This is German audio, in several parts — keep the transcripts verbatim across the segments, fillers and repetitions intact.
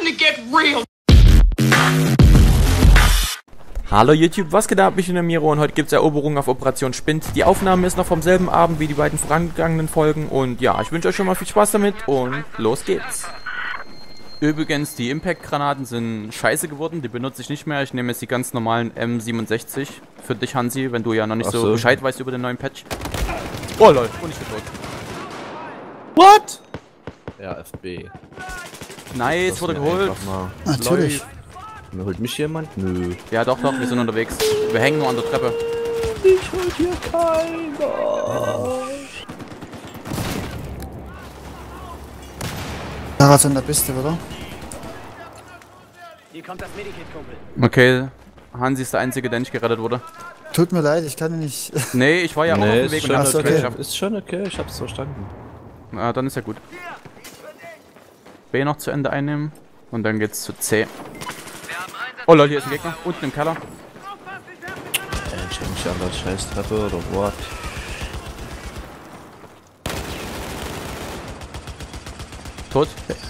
starting to get real. Hallo YouTube, was geht ab? Ich bin der Miro und heute gibt es Eroberung auf Operation Spind. Die Aufnahme ist noch vom selben Abend wie die beiden vorangegangenen Folgen und ja, ich wünsche euch schon mal viel Spaß damit und los geht's. Übrigens, die Impact-Granaten sind scheiße geworden, die benutze ich nicht mehr. Ich nehme jetzt die ganz normalen M siebenundsechzig für dich, Hansi, wenn du ja noch nicht so, so Bescheid weißt über den neuen Patch. Oh lol, und ich bin tot. What? R F B. Nice, wurde geholt. Natürlich. Läuft. Holt mich jemand? Nö. Ja doch, doch, wir sind unterwegs. Wir hängen nur an der Treppe. Ich holt hier keiner. Da ist an der Piste, oder? Hier kommt das Medikit-Kumpel. Okay, Hansi ist der Einzige, der nicht gerettet wurde. Tut mir leid, ich kann nicht. Nee, ich war ja nee, auch auf dem ist Weg schon und hab's okay. geschafft. Ist schon okay, ich hab's verstanden. Na, dann ist ja gut. B noch zu Ende einnehmen und dann geht's zu C. Oh lol, hier ist ein Gegner, unten im Keller. Ey, ich hab mich an der scheiß Treppe oder what? Tot.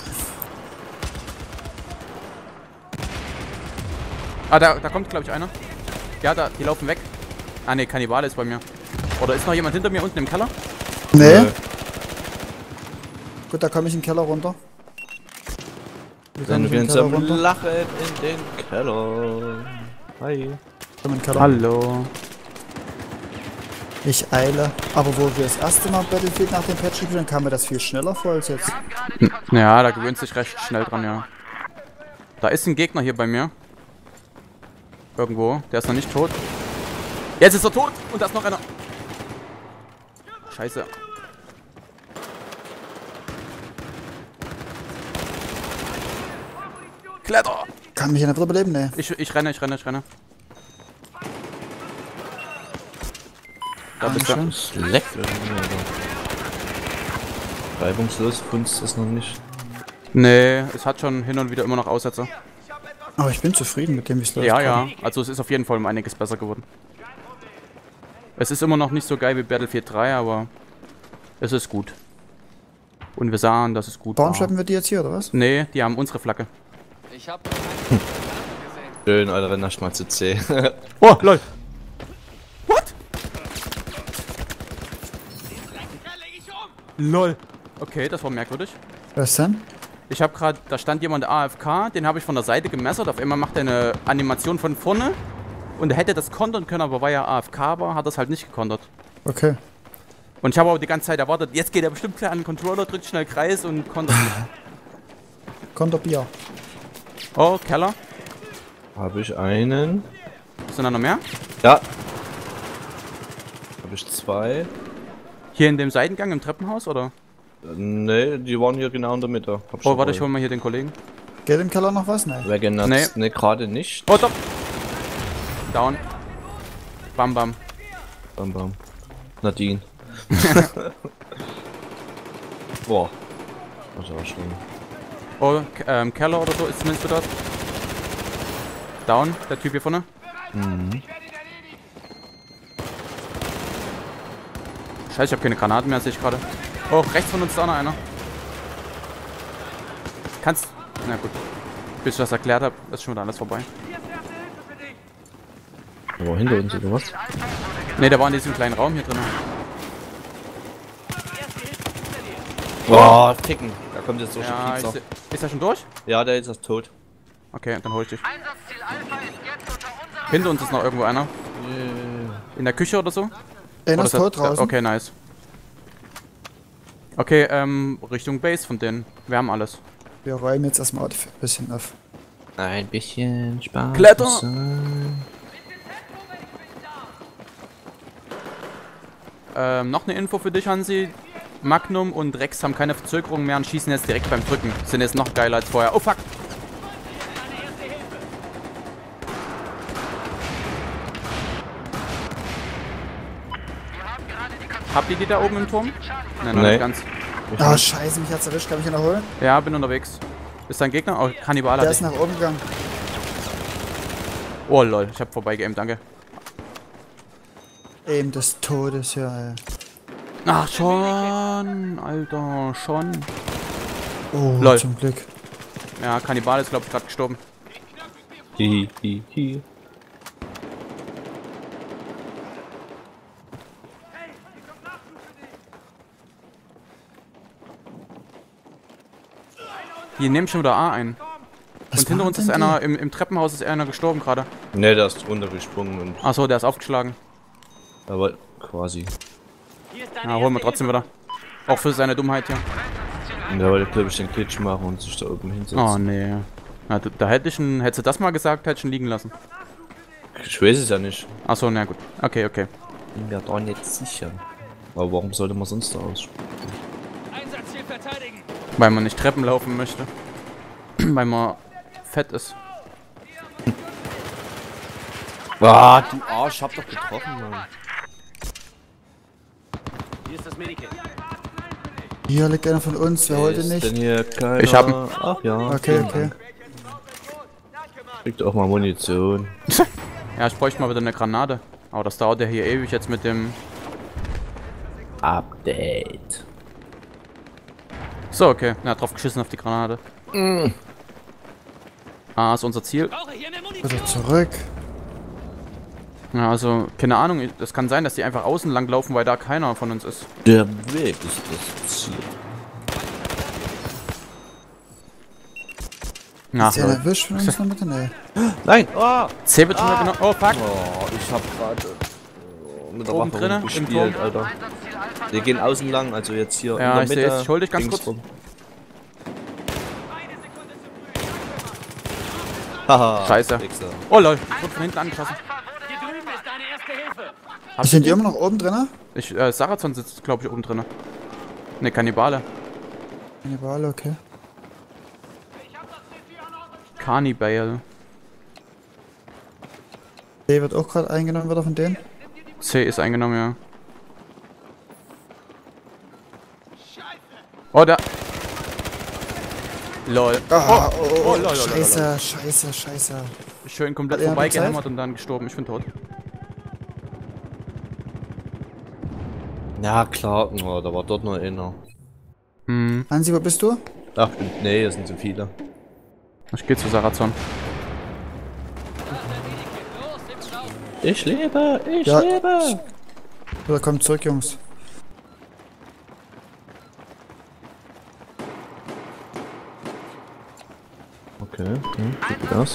Ah, da, da kommt glaube ich einer. Ja, da, die laufen weg. Ah ne, Kannibale ist bei mir. Oder ist noch jemand hinter mir unten im Keller? Nee. Nö. Gut, da komme ich in den Keller runter. Wir Dann in den gehen Keller zum runter. Lachen in den Keller. Hi. Komm in den Keller. Hallo. Ich eile. Aber wo wir das erste Mal Battlefield nach dem Patch gespielt haben, kam mir das viel schneller vor als jetzt. Ja, da gewöhnt sich recht schnell dran, ja. Da ist ein Gegner hier bei mir. Irgendwo. Der ist noch nicht tot. Jetzt ist er tot und da ist noch einer. Scheiße. Kletter! Kann mich ja nicht überleben, ne? Ich, ich renne, ich renne, ich renne. Da bist du. Es leckt irgendwie, aber reibungslos Kunst ist noch nicht. Nee, es hat schon hin und wieder immer noch Aussetzer. Aber ich bin zufrieden mit dem, wie es läuft. Ja, ja. Also es ist auf jeden Fall um einiges besser geworden. Es ist immer noch nicht so geil wie Battlefield drei, aber es ist gut. Und wir sahen, dass es gut Warum war. schleppen wir die jetzt hier, oder was? Nee, die haben unsere Flagge. Ich hab Schön, Alter, renn erst mal zu C. Oh, lol. What? Lol. Okay, das war merkwürdig. Was denn? Ich habe gerade, da stand jemand A F K, den habe ich von der Seite gemessert. Auf einmal macht er eine Animation von vorne. Und er hätte das kontern können, aber weil er A F K war, hat er es halt nicht gekontert. Okay. Und ich habe aber die ganze Zeit erwartet, jetzt geht er bestimmt gleich an den Controller, drückt schnell Kreis und kontert nicht. Konterbier. Oh, Keller. Habe ich einen. Sind da noch mehr? Ja. Habe ich zwei. Hier in dem Seitengang im Treppenhaus, oder? Ne, die waren hier genau in der Mitte. Hab Oh, schon warte, ich voll. hol mal hier den Kollegen. Geht im Keller noch was? Nein. Wer genannt? Nee. Ne, gerade nicht. Oh, top. Down. Bam, bam. Bam, bam. Nadine. Boah. Das war schon. Oh, K ähm, Keller oder so ist zumindest dort. Down, der Typ hier vorne. Mhm. Scheiße, ich habe keine Granaten mehr, sehe ich gerade. Oh, rechts von uns ist auch noch einer. Kannst. Na gut. Bis ich das erklärt habe, ist schon wieder alles vorbei. Aber hinter uns oder was? Ne, der war in diesem kleinen Raum hier drin. Boah, ficken. Da kommt jetzt so Ja, schon ich Pizza. seh, ist er schon durch? Ja, der ist erst tot. Okay, dann hol ich dich. Hinter uns ist noch irgendwo einer. In der Küche oder so? Einer Oder ist ist tot das- draußen. Okay, nice. Okay, ähm, Richtung Base von denen. Wir haben alles. Wir räumen jetzt erstmal ein bisschen auf. Ein bisschen Spaß. Kletter! muss sein. Ähm, noch eine Info für dich, Hansi. Magnum und Rex haben keine Verzögerung mehr und schießen jetzt direkt beim Drücken. Sind jetzt noch geiler als vorher. Oh fuck! Habt ihr die da oben im Turm? Nein, noch Nee. nicht ganz. Ah, scheiße, mich hat's erwischt. Kann ich ihn erholen? Ja, bin unterwegs. Ist da ein Gegner? Oh, Kannibale Der hatte ist ich. nach oben gegangen. Oh lol, ich hab vorbeigeaimt, danke. Eben des Todes, ja, ey. Ach schon, Alter, schon. Oh, Lol. zum Glück. Ja, Kannibal ist, glaube ich, gerade gestorben. Hi, hi, hi. Die nehmen schon wieder A ein. Was und hinter machen uns ist denn einer, die? im, im Treppenhaus ist einer gestorben gerade. Ne, der ist runtergesprungen und. Achso, der ist aufgeschlagen. Aber quasi. Hier ist deine Ja, holen wir erste trotzdem wieder. Auch für seine Dummheit hier. Und der wollte, glaube ich, den Glitch machen und sich da oben hinsetzen. Oh nee. Na, du, da hätte ich ihn, hättest du das mal gesagt, hätte ich ihn liegen lassen. Ich weiß es ja nicht. Achso, na gut. Okay, okay. Bin mir da nicht sicher. Aber warum sollte man sonst da ausspielen? Einsatzziel verteidigen. Weil man nicht Treppen laufen möchte. Weil man fett ist. Ah, du Arsch, hab doch getroffen, Mann. Hier ist das Medikit. Hier liegt einer von uns, wer heute Ist nicht? denn hier keiner? Ich hab ihn. Ach ja. Okay, vielen okay. Dank. Kriegt auch mal Munition. Ja, ich bräuchte mal wieder eine Granate. Aber das dauert ja hier ewig jetzt mit dem... Update. So, okay. Na, drauf geschissen auf die Granate. Mm. Ah, ist unser Ziel. Brauche hier mehr Munition. Bitte zurück. Ja, also, keine Ahnung. Es kann sein, dass die einfach außen lang laufen, weil da keiner von uns ist. Der Weg ist das Ziel. Ach, Ist der erwischt von uns noch mit? Nee. Nein! Oh! C wird schon mal genommen. Oh, fuck. Oh, ich hab gerade oh, mit der Oben Waffe drinne, im gespielt, Turm. Alter. Wir gehen außen lang, also jetzt hier Ja, in ich der seh Mitte. es. Ich hol dich ganz links kurz. rum. Haha. Scheiße. Wichser. Oh lol, ich wurde von hinten angeschossen. Hier drüben ist deine erste Hilfe. Hast Sind du die immer noch oben drin? Ich, äh, Sarazon sitzt, glaube ich, oben drin. Ne, Kannibale. Kannibale, okay. Cannibale. Der wird auch gerade eingenommen wieder von denen. C ist eingenommen, ja. Oh, da. Lol. Ah, oh, oh, oh, oh, lol, lol, scheiße, scheiße, scheiße. Schön komplett Hat er vorbei noch Zeit? gehämmert und dann gestorben. Ich bin tot. Ja, klar. Oh, da war dort noch einer. Hm, Hansi, wo bist du? Ach, nee, hier sind zu viele. ich geh zu Sarazon. Los, nimm Schau. Ich lebe, ich Ja. lebe. Oder kommt zurück, Jungs. Okay, hm, gut das.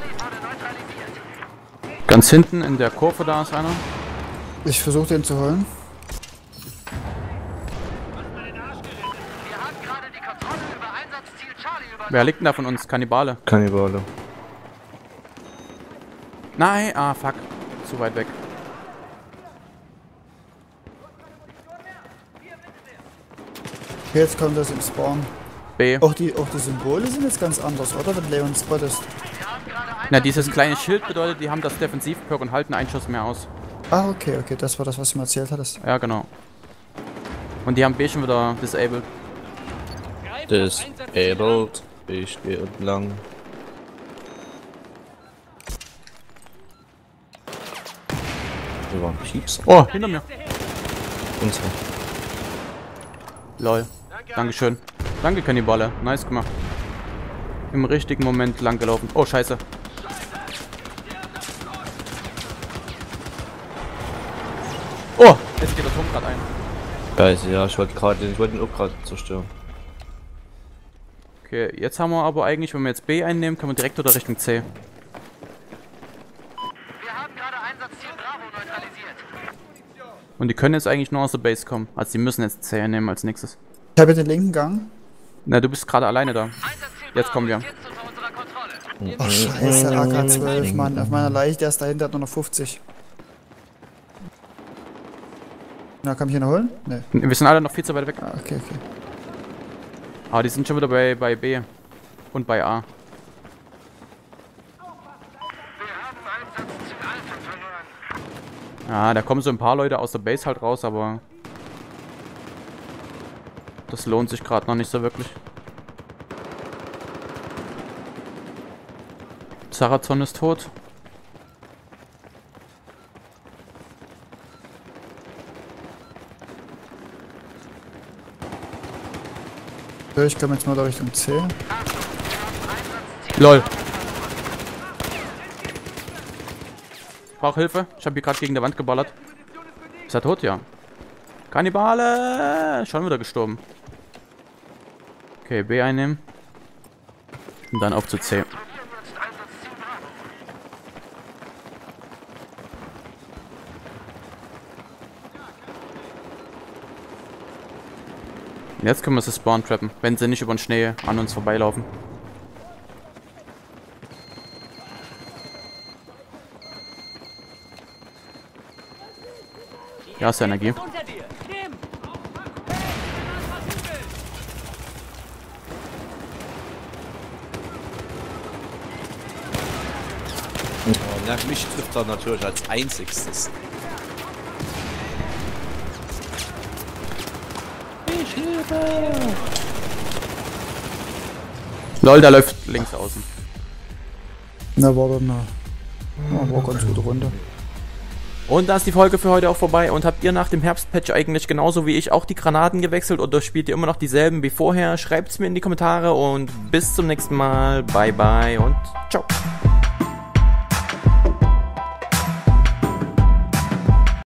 Ganz hinten in der Kurve da ist einer. Ich versuche den zu holen. Wer liegt denn da von uns? Kannibale. Kannibale. Nein, ah, fuck. Zu weit weg. Okay, jetzt kommt das im Spawn. B. Auch die, auch die Symbole sind jetzt ganz anders, oder? Wenn Leon spottest. Na, dieses kleine Schild bedeutet, die haben das Defensiv-Perk und halten einen Schuss mehr aus. Ah, okay, okay, das war das, was du mir erzählt hattest. Ja, genau. Und die haben B schon wieder disabled. Disabled. Ich gehe entlang. Wir waren Pieps. Oh, hinter mir. Unsere. Lol. Dankeschön. Danke, Kannibale. Nice gemacht. Im richtigen Moment lang gelaufen. Oh, scheiße. Oh, jetzt geht der Turm gerade ein. Scheiße, ja, ich wollte gerade, ich wollte ihn auch gerade zerstören. Okay, jetzt haben wir aber eigentlich, wenn wir jetzt B einnehmen, können wir direkt oder Richtung C. Wir haben gerade Einsatzziel Bravo neutralisiert. Und die können jetzt eigentlich nur aus der Base kommen. Also die müssen jetzt C einnehmen als nächstes. Ich habe den linken Gang. Na, du bist gerade alleine da. Einsatzziel Jetzt Bravo kommen wir. ist jetzt unter unserer Kontrolle. Oh, scheiße, A K zwölf, Mann. Auf meiner Leiche, der ist dahinter, hat nur noch fünfzig. Na, kann ich ihn noch holen? Ne. Wir sind alle noch viel zu weit weg. Ah, okay, okay. Aber die sind schon wieder bei, bei B. Und bei A. Wir haben Einsatzziel Alpha verloren. Ja, da kommen so ein paar Leute aus der Base halt raus, aber... Das lohnt sich gerade noch nicht so wirklich. Sarazon ist tot. So, ich komme jetzt mal da Richtung C. Einsatzziel Lol. Ich brauch Hilfe. Ich habe hier gerade gegen der Wand geballert. Ist er tot? Ja. Kannibale! Schon wieder gestorben. Okay, B einnehmen. Und dann auf zu C. Jetzt können wir sie spawn trappen, wenn sie nicht über den Schnee an uns vorbeilaufen. Ja, ist Energie. Unter dir. Nimm. Oh, ja, mich trifft er natürlich als einzigstes. Lol, der läuft links außen. Na, war doch eine. Ja, war ganz gute Runde. Und da ist die Folge für heute auch vorbei. Und habt ihr nach dem Herbstpatch eigentlich genauso wie ich auch die Granaten gewechselt oder spielt ihr immer noch dieselben wie vorher? Schreibt's mir in die Kommentare und bis zum nächsten Mal. Bye bye und ciao.